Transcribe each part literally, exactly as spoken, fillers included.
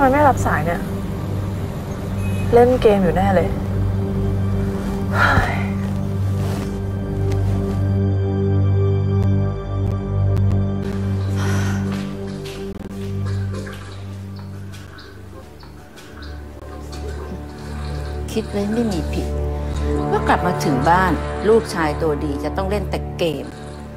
มไม่รับสายเนี่ยเล่นเกมอยู่แน่เลยคิดเลยไม่มีผิดว่ากลับมาถึงบ้านลูกชายตัวดีจะต้องเล่นแต่เกม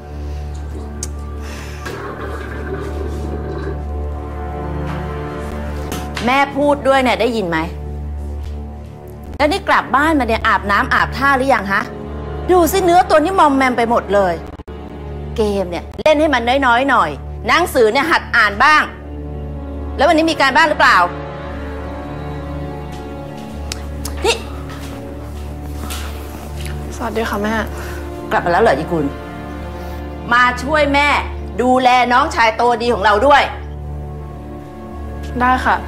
แม่พูดด้วยเนี่ยได้ยินไหมแล้วนี่กลับบ้านมาเนี่ยอาบน้ำอาบท่าหรือยังฮะดูสิเนื้อตัวนี้มอมแมมไปหมดเลยเกมเนี่ยเล่นให้มันน้อยๆหน่อยหนังสือเนี่ยหัดอ่านบ้างแล้ววันนี้มีการบ้านหรือเปล่านี่สวัสดีค่ะแม่กลับมาแล้วเหรอยีกุลมาช่วยแม่ดูแลน้องชายโตดีของเราด้วยได้ค่ะ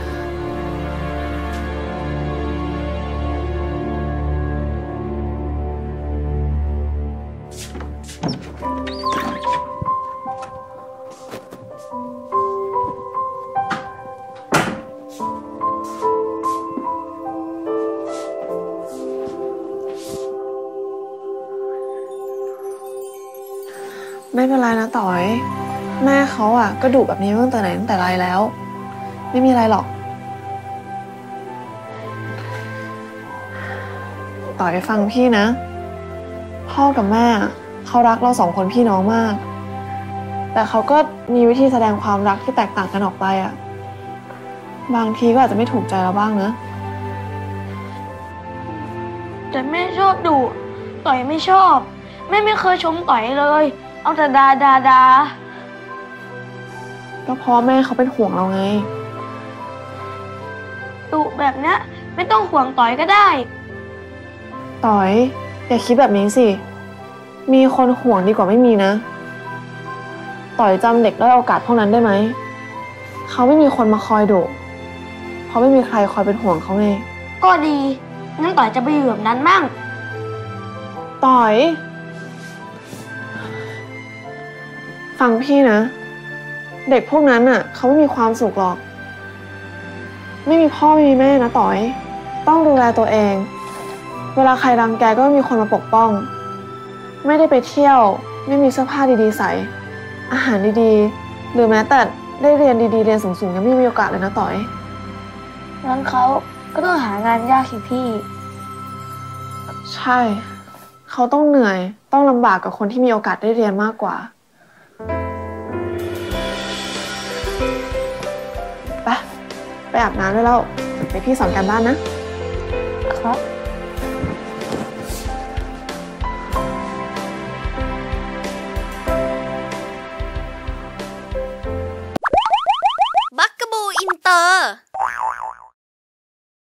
ไม่เป็นไรนะต่อยแม่เขาอ่ะก็ดุแบบนี้ตั้งแต่ไหนตั้งแต่ไรแล้วไม่มีอะไรหรอกต่อยฟังพี่นะพ่อกับแม่เขารักเราสองคนพี่น้องมากแต่เขาก็มีวิธีแสดงความรักที่แตกต่างกันออกไปอ่ะบางทีก็อาจจะไม่ถูกใจเราบ้างนะแต่แม่ชอบดุต่อยไม่ชอบแม่ไม่เคยชมต่อยเลยเอาแต่ด่าด่าด่าก็เพราะแม่เขาเป็นห่วงเราไงดุแบบเนี้ยไม่ต้องห่วงต่อยก็ได้ต่อยอย่าคิดแบบนี้สิมีคนห่วงดีกว่าไม่มีนะต่อยจำเด็กด้อยโอกาสพวกนั้นได้ไหมเขาไม่มีคนมาคอยดุเพราะไม่มีใครคอยเป็นห่วงเขาไงก็ดีงั้นต่อยจะไปอยู่แบบนั้นมั่งต่อยฟังพี่นะเด็กพวกนั้นน่ะเขาไม่มีความสุขหรอกไม่มีพ่อไม่มีแม่นะต่อยต้องดูแลตัวเองเวลาใครรังแกก็มีคนมาปกป้องไม่ได้ไปเที่ยวไม่มีเสื้อผ้าดีๆใส่อาหารดีๆหรือแม้แต่ได้เรียนดีๆเรียนสูงๆยังไม่มีโอกาสเลยนะต่อยงั้นเขาก็ต้องหางานยากสิพี่ใช่เขาต้องเหนื่อยต้องลำบากกับคนที่มีโอกาสได้เรียนมากกว่าไปไปอาบน้ำได้แล้วเดี๋ยวพี่สอนการบ้านนะครับ